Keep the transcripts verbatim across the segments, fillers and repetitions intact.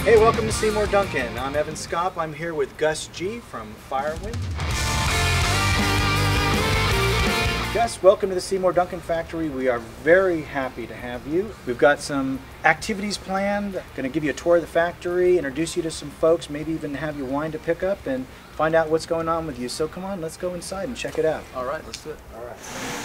Hey, welcome to Seymour Duncan. I'm Evan Skopp. I'm here with Gus G from Firewind. Gus, welcome to the Seymour Duncan factory. We are very happy to have you. We've got some activities planned. Going to give you a tour of the factory, introduce you to some folks, maybe even have you wind a pickup and find out what's going on with you. So come on, let's go inside and check it out. All right, let's do it. All right.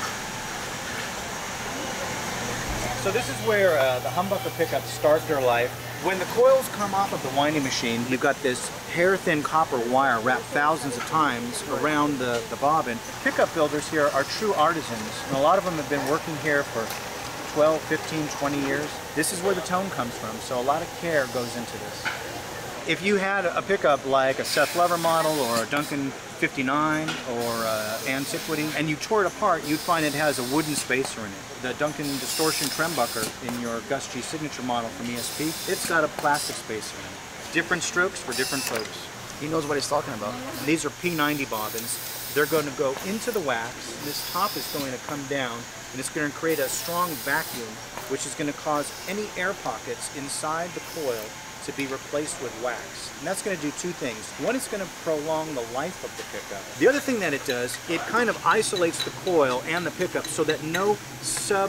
So this is where uh, the humbucker pickups start their life. When the coils come off of the winding machine, you've got this hair-thin copper wire wrapped thousands of times around the, the bobbin. Pickup builders here are true artisans, and a lot of them have been working here for twelve, fifteen, twenty years. This is where the tone comes from, so a lot of care goes into this. If you had a pickup like a Seth Lever model or a Duncan fifty-nine or uh, Antiquity, and you tore it apart, you'd find it has a wooden spacer in it. The Duncan distortion trembucker in your Gus G signature model from E S P, it's got a plastic spacer in it. Different strokes for different folks. He knows what he's talking about. And these are P ninety bobbins. They're going to go into the wax, and this top is going to come down, and it's going to create a strong vacuum, which is going to cause any air pockets inside the coil to be replaced with wax. And that's going to do two things. One, it's going to prolong the life of the pickup. The other thing that it does, it kind of isolates the coil and the pickup so that no sub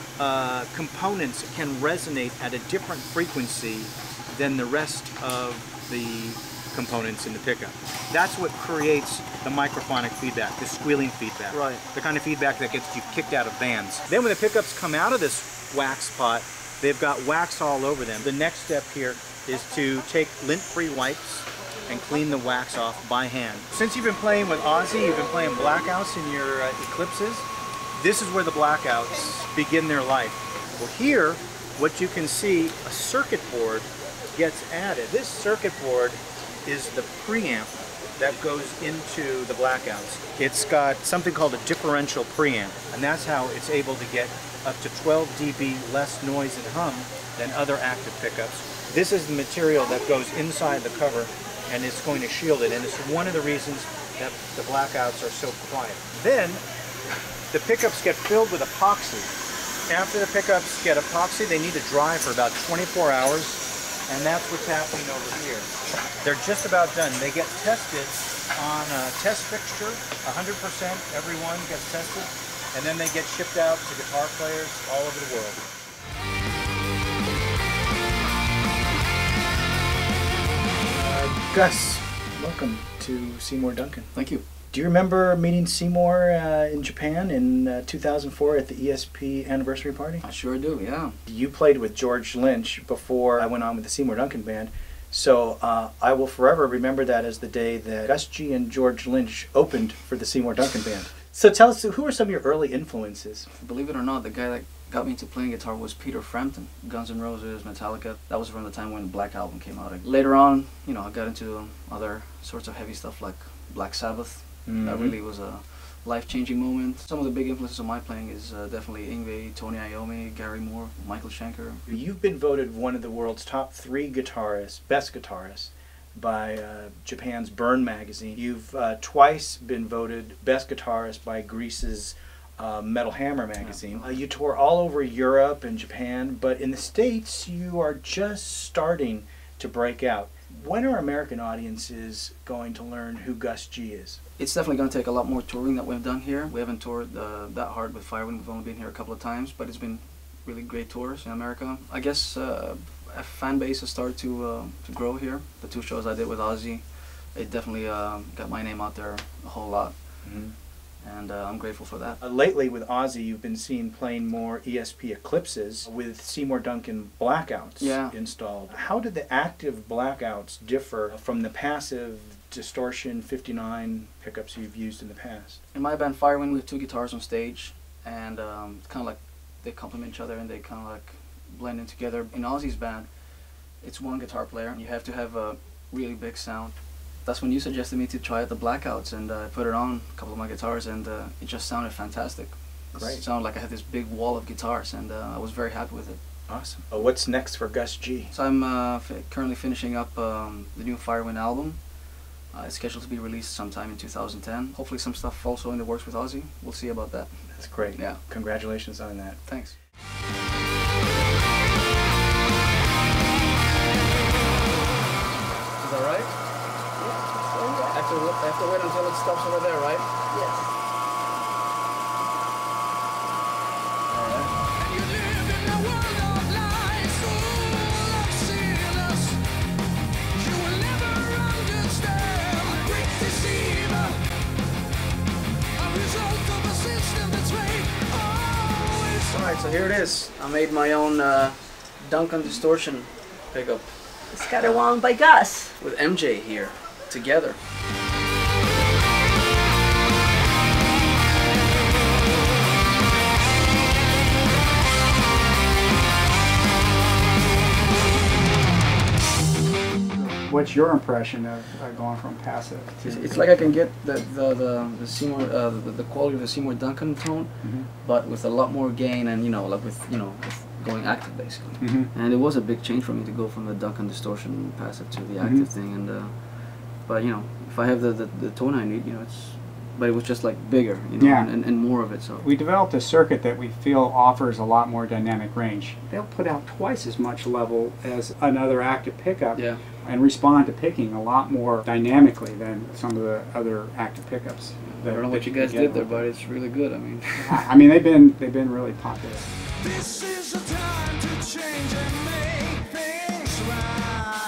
uh, components can resonate at a different frequency than the rest of the components in the pickup. That's what creates the microphonic feedback, the squealing feedback. Right. The kind of feedback that gets you kicked out of bands. Then when the pickups come out of this wax pot, they've got wax all over them. The next step here is to take lint-free wipes and clean the wax off by hand. Since you've been playing with Ozzy, you've been playing Blackouts in your uh, Eclipses, this is where the Blackouts begin their life. Well, here, what you can see, a circuit board gets added. This circuit board is the preamp that goes into the Blackouts. It's got something called a differential preamp, and that's how it's able to get up to twelve D B less noise and hum than other active pickups. This is the material that goes inside the cover, and it's going to shield it, and it's one of the reasons that the Blackouts are so quiet. Then, the pickups get filled with epoxy. After the pickups get epoxy, they need to dry for about twenty-four hours, and that's what's happening over here. They're just about done. They get tested on a test fixture, one hundred percent every one gets tested, and then they get shipped out to guitar players all over the world. Uh, Gus, welcome to Seymour Duncan. Thank you. Do you remember meeting Seymour uh, in Japan in uh, two thousand four at the E S P anniversary party? I sure do, yeah. You played with George Lynch before I went on with the Seymour Duncan band, so uh, I will forever remember that as the day that Gus G and George Lynch opened for the Seymour Duncan band. So tell us, who are some of your early influences? Believe it or not, the guy that got me into playing guitar was Peter Frampton. Guns N' Roses, Metallica. That was around the time when the Black Album came out. Later on, you know, I got into other sorts of heavy stuff like Black Sabbath. Mm-hmm. That really was a life-changing moment. Some of the big influences of my playing is uh, definitely Yngwie, Tony Iommi, Gary Moore, Michael Schenker. You've been voted one of the world's top three guitarists, best guitarists, by uh, Japan's Burn magazine. You've uh, twice been voted best guitarist by Greece's uh, Metal Hammer magazine. Uh, you tour all over Europe and Japan, but in the States you are just starting to break out. When are American audiences going to learn who Gus G is? It's definitely going to take a lot more touring that we've done here. We haven't toured uh, that hard with Firewind. We've only been here a couple of times, but it's been really great tours in America. I guess uh, a fan base has started to, uh, to grow here. The two shows I did with Ozzy, it definitely uh, got my name out there a whole lot. Mm-hmm. And uh, I'm grateful for that. Uh, lately with Ozzy, you've been seen playing more E S P Eclipses with Seymour Duncan Blackouts yeah. installed. How did the active Blackouts differ from the passive distortion fifty-nine pickups you've used in the past? In my band Firewind, we have two guitars on stage, and um, it's kind of like they complement each other and they kind of like blend in together. In Ozzy's band, it's one guitar player. You have to have a really big sound. That's when you suggested me to try out the Blackouts, and I uh, put it on a couple of my guitars, and uh, it just sounded fantastic. Great. It sounded like I had this big wall of guitars, and uh, I was very happy with it. Awesome. Uh, what's next for Gus G? So I'm uh, f currently finishing up um, the new Firewind album. Uh, it's scheduled to be released sometime in two thousand ten. Hopefully some stuff also in the works with Ozzy. We'll see about that. That's great. Yeah. Congratulations on that. Thanks. have to wait until it stops over there, right? Yes. Alright, so here it is. I made my own uh, Duncan distortion pickup. It's got a one by Gus. With M J here, together. What's your impression of uh, going from passive to? It's, it's like I can get the the the, the Seymour uh, the, the quality of the Seymour Duncan tone, mm-hmm. but with a lot more gain and you know like with you know with going active basically. Mm-hmm. And it was a big change for me to go from the Duncan distortion passive to the active mm-hmm. thing. And uh, but you know if I have the, the the tone I need, you know it's. But it was just like bigger, you know, yeah. and, and more of it. So we developed a circuit that we feel offers a lot more dynamic range. They'll put out twice as much level as another active pickup, yeah. and respond to picking a lot more dynamically than some of the other active pickups. I don't know what you guys did there, but it's really good. I mean, I mean they've been they've been really popular. This is the time to change and make things right.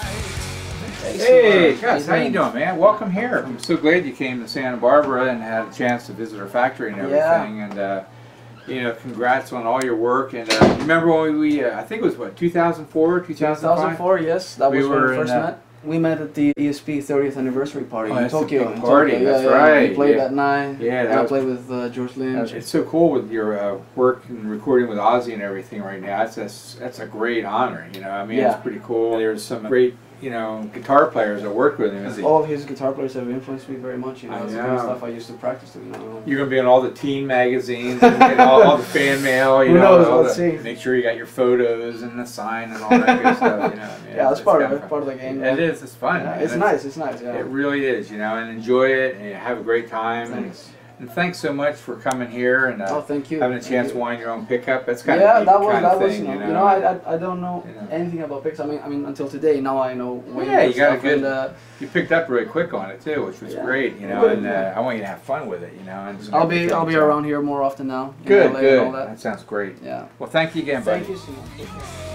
Hey, Gus, how you doing, man? Welcome here. I'm so glad you came to Santa Barbara and had a chance to visit our factory and everything. Yeah. And uh, you know, congrats on all your work. And uh, remember when we, uh, I think it was what, two thousand four, two thousand five? two thousand four, yes, that we was when were we first in, uh, met. We met at the E S P thirtieth anniversary party oh, in that's a Tokyo. big in party, Tokyo. that's yeah, yeah. right, We played yeah. that night. Yeah, that and I was- played with uh, George Lynch. It's so cool with your uh, work and recording with Ozzy and everything right now. That's that's, that's a great honor, you know. I mean, Yeah. it's pretty cool. There's some great, you know, guitar players that worked with him. Is he- All of his guitar players have influenced me very much. You know, I that's the kind of know. stuff I used to practice to. You know. You're gonna be on all the teen magazines and get all, all the fan mail. You Who know, knows? all Let's the, see. make sure you got your photos and the sign and all that good stuff. You know, I mean, Yeah, that's it's part of kinda it. fun. Part of the game. It yeah. is. It's fun. Yeah, man. it's nice. It's nice. Yeah. It really is. You know, and enjoy it and have a great time. Thanks. And, and thanks so much for coming here and uh, Oh, thank you. having a Thank chance you. to wind your own pickup. That's kind Yeah, of that was kind that of was thing. you know, you know, you know I, I I don't know You know. anything about picks. I mean I mean until today. Now I know way Yeah, more you got a stuff good- and, uh, You picked up really quick on it too, which was Yeah. great. You know, Good, and yeah. uh, I want you to have fun with it. You know, and some I'll be everything, I'll be so- around here more often now. in Good, L A good. And all That that. sounds great. Yeah. Well, thank you again, buddy. Thank you so much.